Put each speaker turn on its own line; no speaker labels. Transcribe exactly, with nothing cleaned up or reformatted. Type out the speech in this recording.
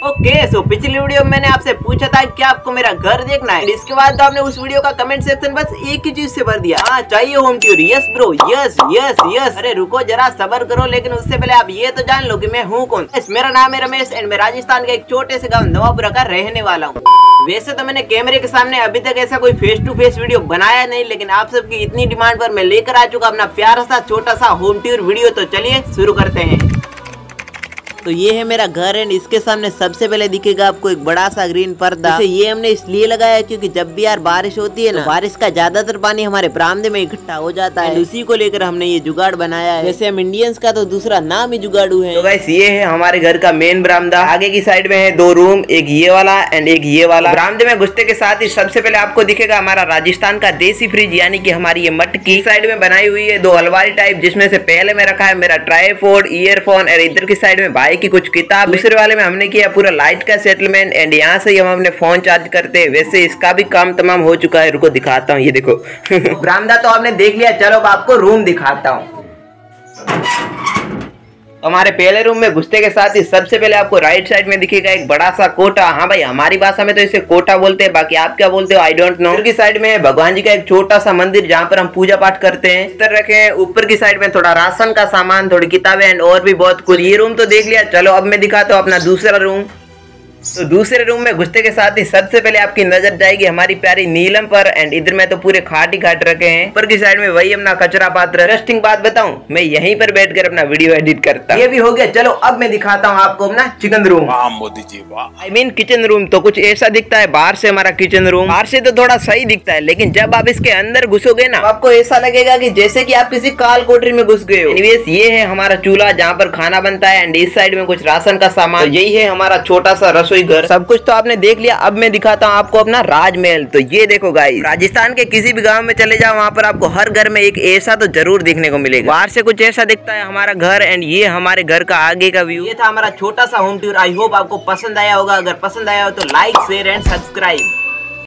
Okay so पिछली video में मैंने आपसे पूछा था कि आपको मेरा घर देखना है। इसके बाद तो आपने उस वीडियो का कमेंट सेक्शन बस एक ही चीज से भर दिया, हाँ चाहिए home tour. Yes bro, yes yes yes. अरे रुको जरा सब्र करो, लेकिन उससे पहले आप ये तो जान लो कि मैं हूँ कौन। मेरा नाम है रमेश एंड मैं राजस्थान के एक छोटे से गाँव नवापुरा का रहने वाला हूँ। वैसे तो मैंने कैमरे के सामने अभी तक ऐसा कोई फेस टू फेस वीडियो बनाया नहीं, लेकिन आप सबकी इतनी डिमांड पर मैं लेकर आ चुका अपना प्यारा सा छोटा सा होम टूर वीडियो। तो चलिए शुरू करते हैं। तो ये है मेरा घर एंड इसके सामने सबसे पहले दिखेगा आपको एक बड़ा सा ग्रीन पर्दा। ये हमने इसलिए लगाया है क्योंकि जब भी यार बारिश होती है ना, तो बारिश का ज्यादातर पानी हमारे बरामदे में इकट्ठा हो जाता है। उसी को लेकर हमने ये जुगाड़ बनाया है। वैसे हम इंडियंस का तो दूसरा नाम ही जुगाड़ू है। तो गाइस ये है हमारे घर का मेन बरामदा। आगे की साइड में है दो रूम, एक ये वाला एंड एक ये वाला। बरामदे में घुसते के साथ ही सबसे पहले आपको दिखेगा हमारा राजस्थान का देसी फ्रिज, यानी कि हमारी ये मटकी। साइड में बनाई हुई है दो अलमारी टाइप, जिसमें से पहले में रखा है मेरा ट्राईपोड, ईयरफोन और इधर की साइड में भाई की कुछ किताब। दूसरे वाले में हमने किया पूरा लाइट का सेटलमेंट एंड यहाँ से हम अपने फोन चार्ज करते हैं। वैसे इसका भी काम तमाम हो चुका है, रुको दिखाता हूँ। ये देखो बरामदा तो आपने देख लिया, चलो अब आपको रूम दिखाता हूँ। हमारे पहले रूम में घुसते के साथ ही सबसे पहले आपको राइट साइड में दिखेगा एक बड़ा सा कोटा। हाँ भाई हमारी भाषा में तो इसे कोटा बोलते हैं, बाकी आप क्या बोलते हो आई डोंट नो। ऊपर की साइड में भगवान जी का एक छोटा सा मंदिर जहाँ पर हम पूजा पाठ करते हैं, इस तरह रखे हैं। ऊपर की साइड में थोड़ा राशन का सामान, थोड़ी किताबें एंड और भी बहुत कुछ। ये रूम तो देख लिया, चलो अब मैं दिखाता हूँ अपना दूसरा रूम। तो दूसरे रूम में घुसते के साथ ही सबसे पहले आपकी नजर जाएगी हमारी प्यारी नीलम पर एंड इधर में तो पूरे खाट ही खाट रखे हैं। ऊपर की साइड में वही अपना कचरा पात्र। इंटरेस्टिंग बात बताऊं, मैं यहीं पर बैठकर अपना वीडियो एडिट करता हूं। ये भी हो गया, चलो अब मैं दिखाता हूं आपको अपना चिकन रूम। वाह मोदी जी वाह। आई मीन किचन रूम तो कुछ ऐसा दिखता है बाहर से हमारा किचन रूम। बाहर से तो थोड़ा सही दिखता है, लेकिन जब आप इसके अंदर घुसोगे ना, आपको ऐसा लगेगा कि जैसे कि आप किसी काल कोठरी में घुस गए हो। एनीवेज ये है हमारा चूल्हा जहाँ पर खाना बनता है एंड इस साइड में कुछ राशन का सामान। तो यही है हमारा छोटा सा रसोई घर। सब कुछ तो आपने देख लिया, अब मैं दिखाता हूँ आपको अपना राजमहल। तो ये देखो गाइस, राजस्थान के किसी भी गांव में चले जाओ, वहाँ पर आपको हर घर में एक ऐसा तो जरूर देखने को मिलेगा। बाहर से कुछ ऐसा दिखता है हमारा घर एंड ये हमारे घर का आगे का व्यू। ये था हमारा छोटा सा होम टूर। आई होप आपको पसंद आया होगा। अगर पसंद आया हो तो लाइक शेयर एंड सब्सक्राइब।